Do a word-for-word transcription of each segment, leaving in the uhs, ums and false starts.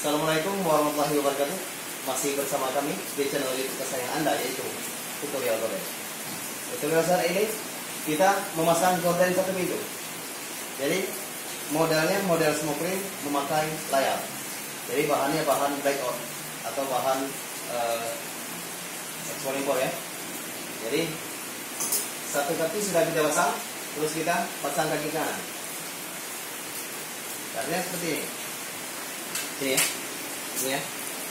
Assalamualaikum warahmatullahi wabarakatuh. Masih bersama kami di channel YouTube kesayangan Anda, yaitu tutorial gorden. Tutorial saat ini kita memasang gorden satu pintu. Jadi modelnya model smoke ring memakai layar. Jadi bahannya bahan blackout atau bahan uh, exploding core ya. Jadi satu kaki sudah kita pasang, terus kita pasang kaki kanan. Caranya seperti ini. Ini ya, ini ya.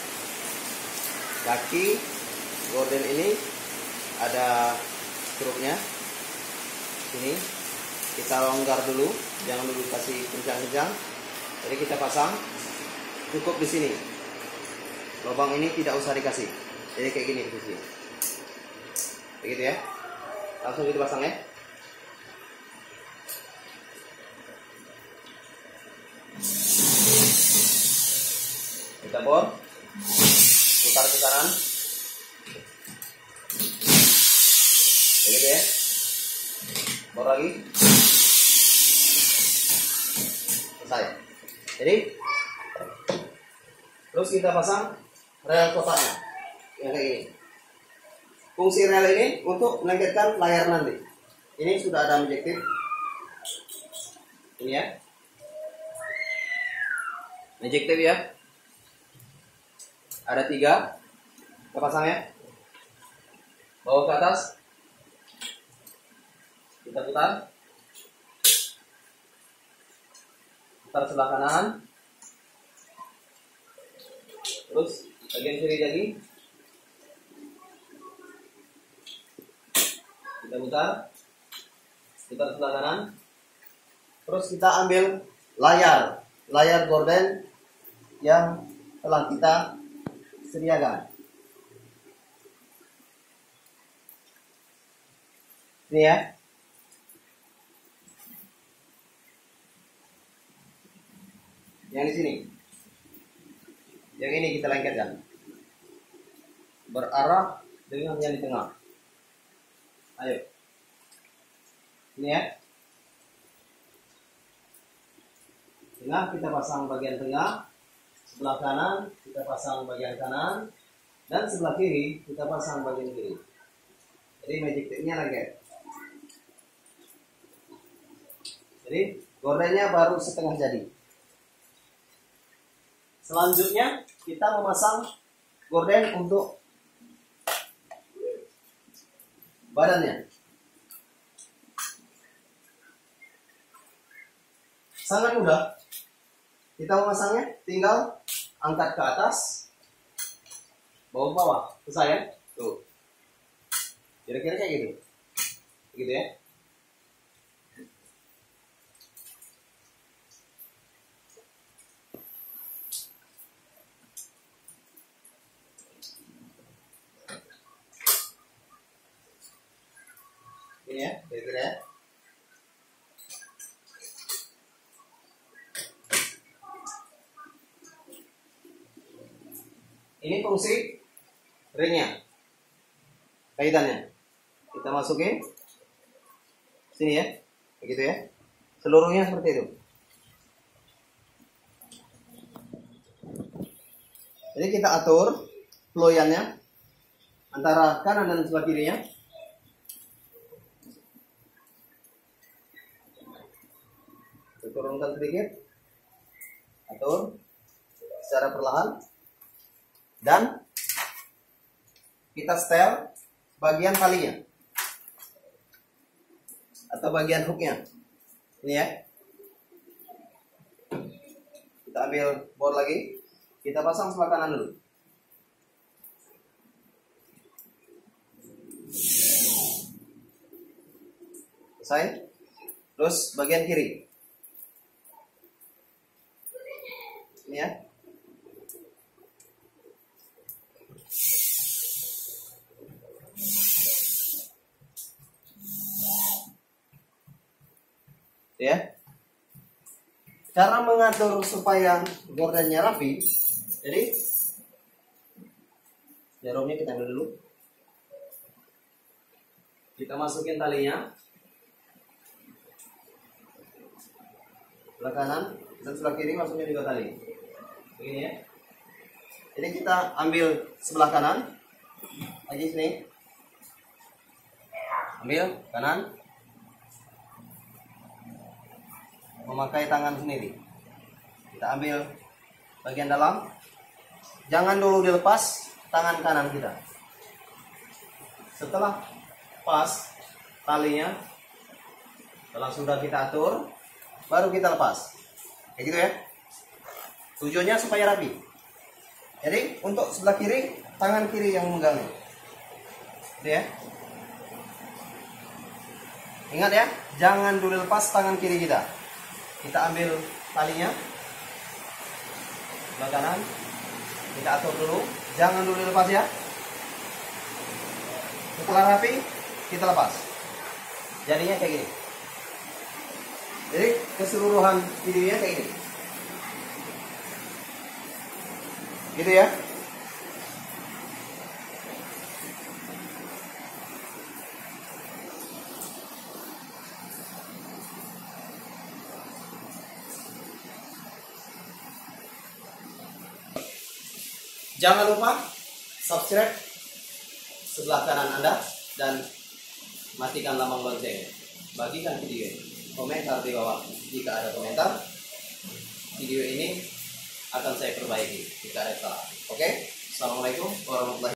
Kaki gorden ini ada skrupnya. Ini kita longgar dulu, jangan dulu kasih kencang-kencang. Jadi kita pasang cukup di sini. Lubang ini tidak usah dikasih. Jadi kayak gini posisi. Begitu ya. Langsung kita pasang ya. Kita bor, putar ke kanan, begitu ya. Bor lagi, selesai. Jadi, terus kita pasang rel kotaknya, yang kayak gini. Fungsi rel ini untuk melengketkan layar nanti. Ini sudah ada objektif, ini ya, objektif ya. Ada tiga, kita pasang ya. Bawa ke atas, kita putar, putar sebelah kanan, terus bagian kiri lagi, kita putar, putar sebelah kanan, terus kita ambil layar, layar gorden yang telah kita sediakan. Ini ya. Yang di sini. Yang ini kita lengketkan. Berarah dengan yang di tengah. Ayo. Ini ya. Tengah kita pasang bagian tengah. Sebelah kanan kita pasang bagian kanan, dan sebelah kiri kita pasang bagian kiri. Jadi magic tip-nya lagi. Jadi gordennya baru setengah jadi. Selanjutnya kita memasang gorden untuk badannya. Sangat mudah. Kita memasangnya tinggal angkat ke atas, bawa ke bawah, selesai ya. Tuh, kira-kira kayak gitu, gitu ya. Ini ya, kira-kira ya. Ini fungsi ringnya, kaitannya. Kita masukin sini ya, begitu ya. Seluruhnya seperti itu. Jadi kita atur peloyannya antara kanan dan sebelah kirinya. Kita turunkan sedikit, atur secara perlahan. Dan kita setel bagian talinya atau bagian hooknya. Ini ya. Kita ambil bor lagi, kita pasang sebelah kanan dulu. Selesai. Terus bagian kiri. Ini ya. Ya, cara mengatur supaya gordennya rapi. Jadi jarumnya kita ambil dulu, kita masukin talinya sebelah kanan dan sebelah kiri, masuknya juga tali. Begini ya. Jadi kita ambil sebelah kanan, lagi sini, ambil kanan, memakai tangan sendiri. Kita ambil bagian dalam, jangan dulu dilepas tangan kanan kita. Setelah pas talinya, setelah sudah kita atur, baru kita lepas. Kayak gitu ya. Tujuannya supaya rapi. Jadi untuk sebelah kiri, tangan kiri yang memegang. Gitu ya. Ingat ya, jangan dulu lepas tangan kiri kita. Kita ambil talinya sebelah kanan, kita atur dulu, jangan dulu lepas ya. Setelah rapi, kita lepas. Jadinya kayak gini. Jadi keseluruhan videonya kayak gini. Gitu ya. Jangan lupa subscribe sebelah kanan Anda dan matikan lambang lonceng. Bagikan video ini. Komentar di bawah jika ada komentar. Video ini akan saya perbaiki jika ada salah. Oke? Assalamualaikum warahmatullahi wabarakatuh.